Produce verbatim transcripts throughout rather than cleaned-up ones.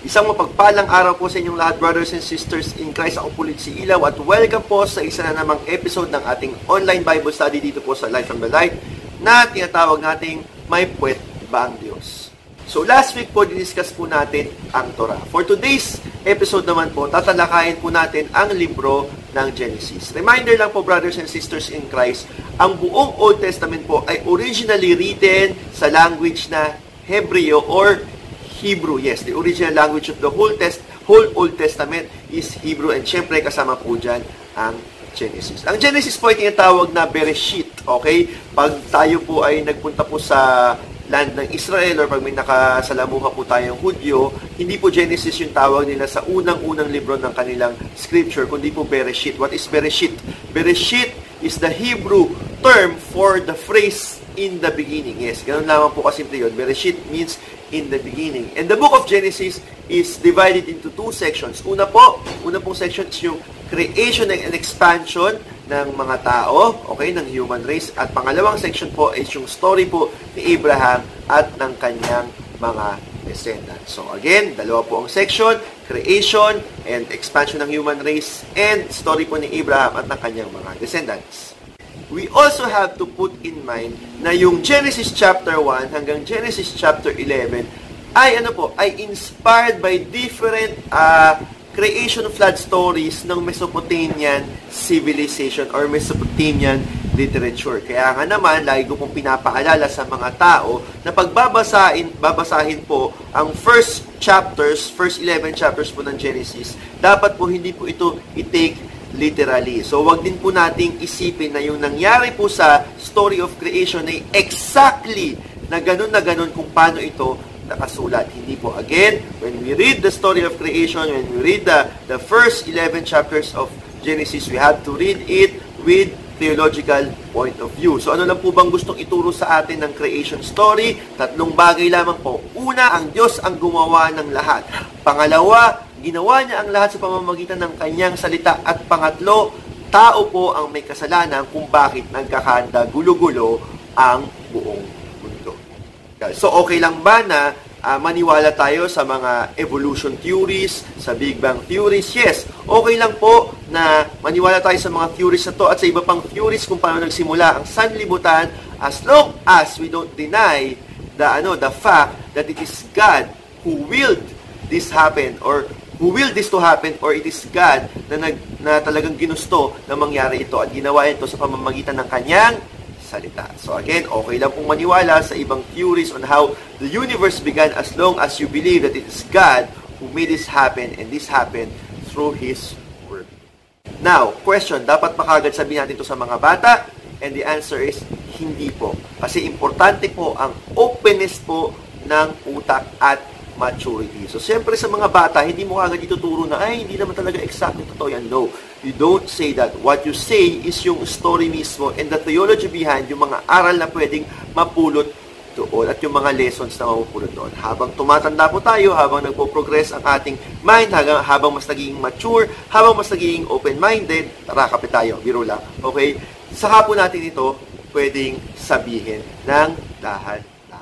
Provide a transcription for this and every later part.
Isang mapagpalang araw po sa inyong lahat, brothers and sisters in Christ. Ako po si Ilaw at welcome po sa isa na namang episode ng ating online Bible study dito po sa Light from the Light na tinatawag nating May Puwet ba ang Diyos? So last week po, diniscuss po natin ang Torah. For today's episode naman po, tatalakayin po natin ang libro ng Genesis. Reminder lang po, brothers and sisters in Christ, ang buong Old Testament po ay originally written sa language na Hebreo or Hebrew. Yes, the original language of the whole test, whole Old Testament is Hebrew, and syempre kasama po dyan ang Genesis. Ang Genesis po ay tinatawag na Bereshit, okay? Pag tayo po ay nagpunta po sa land ng Israel or pag may nakasalamuha po tayong Hudyo, hindi po Genesis yung tawag nila sa unang-unang libro ng kanilang scripture, kundi po Bereshit. What is Bereshit? Bereshit is the Hebrew term for the phrase in the beginning. Yes, ganun lamang po kasimple yun. Bereshit means in the beginning. And the book of Genesis is divided into two sections. Una po, una pong section is yung creation and expansion ng mga tao, okay, ng human race. At pangalawang section po is yung story po ni Abraham at ng kanyang mga descendants. So again, dalawa po ang section, creation and expansion ng human race, and story po ni Abraham at ng kanyang mga descendants. We also have to put in mind na yung Genesis chapter one hanggang Genesis chapter eleven ay ano po, ay inspired by different uh, creation flood stories ng Mesopotamian civilization or Mesopotamian literature. Kaya nga naman, lagi ko pong pinapaalala sa mga tao na pagbabasahin babasahin po ang first chapters, first eleven chapters po ng Genesis, dapat po hindi po ito i-take literally. So, wag din po nating isipin na yung nangyari po sa story of creation ay exactly na ganun na ganun kung paano ito nakasulat. Hindi po. Again, when we read the story of creation, when we read the, the first eleven chapters of Genesis, we have to read it with theological point of view. So, ano lang po bang gustong ituro sa atin ng creation story? Tatlong bagay lamang po. Una, ang Diyos ang gumawa ng lahat. Pangalawa, ginawa niya ang lahat sa pamamagitan ng kanyang salita. At pangatlo, tao po ang may kasalanan kung bakit nagkakanda gulo-gulo ang buong mundo. So, okay lang ba na uh, maniwala tayo sa mga evolution theories, sa Big Bang theories? Yes, okay lang po na maniwala tayo sa mga theories na to at sa iba pang theories kung paano nagsimula ang sanlibutan, as long as we don't deny the, ano, the fact that it is God who willed this happen or who will this to happen, or it is God na, nag, na talagang ginusto na mangyari ito at ginawa ito sa pamamagitan ng kanyang salita. So again, okay lang pong maniwala sa ibang theories on how the universe began as long as you believe that it is God who made this happen, and this happened through His Word. Now, question, dapat pa kagad sabihin natin ito sa mga bata? And the answer is, hindi po. Kasi importante po ang openness po ng utak at maturity. So, siyempre sa mga bata, hindi mo agad ituturo na, ay, hindi naman talaga exactly totoo yan. No, you don't say that. What you say is yung story mismo and the theology behind, yung mga aral na pwedeng mapulot doon at yung mga lessons na mapupulot doon. Habang tumatanda po tayo, habang nagpo-progress ang ating mind, habang, habang mas nagiging mature, habang mas nagiging open-minded, tara, kape tayo, biro lang. Okay? Saka po natin ito pwedeng sabihin ng dahan.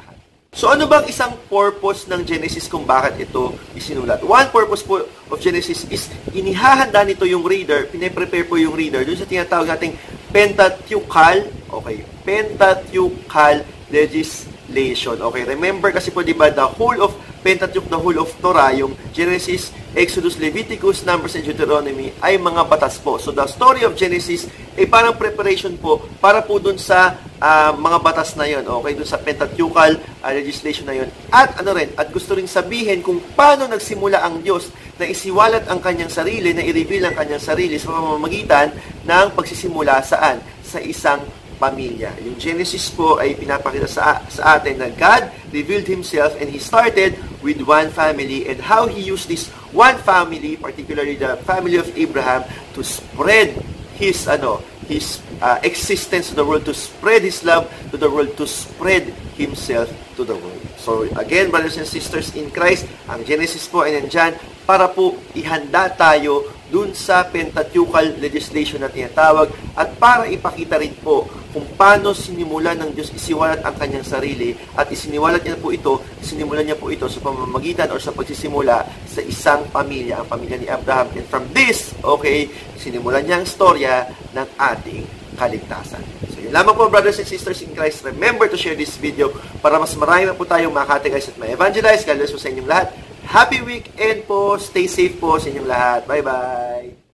So, ano bang isang purpose ng Genesis kung bakit ito isinulat? One purpose po of Genesis is inihahanda nito yung reader, pine-prepare po yung reader doon sa tinatawag nating Pentateuchal, okay, Pentateuchal legislation. Okay, remember kasi po, di ba, the whole of Pentateuch, the whole of Torah, yung Genesis, Exodus, Leviticus, Numbers, and Deuteronomy ay mga batas po. So, the story of Genesis ay parang preparation po para po dun sa uh, mga batas na yun, okay, dun sa Pentateuchal uh, legislation na yun. At ano rin, at gusto rin sabihin kung paano nagsimula ang Diyos na isiwalat ang kanyang sarili, na i-reveal ang kanyang sarili sa pamamagitan ng pagsisimula saan? Sa isang pamilya. Yung Genesis po ay pinapakita sa, sa atin na God revealed Himself and He started with one family, and how He used this one family, particularly the family of Abraham, to spread His ano His uh, existence to the world, to spread His love to the world, to spread Himself to the world. So again, brothers and sisters in Christ, ang Genesis po ay nandyan para po ihanda tayo dun sa Pentateuchal legislation na tinatawag at para ipakita rin po kung paano sinimulan ng Diyos isiwalat ang kanyang sarili at isiniwalat niya po ito, sinimulan niya po ito sa pamamagitan o sa pagsisimula sa isang pamilya, ang pamilya ni Abraham. And from this, okay, sinimulan niya ang storya ng ating kaligtasan. So yun lamang po, brothers and sisters in Christ. Remember to share this video para mas marami pa po tayong makategorize at ma-evangelize. God bless po sa inyong lahat. Happy weekend po. Stay safe po sa inyong lahat. Bye-bye.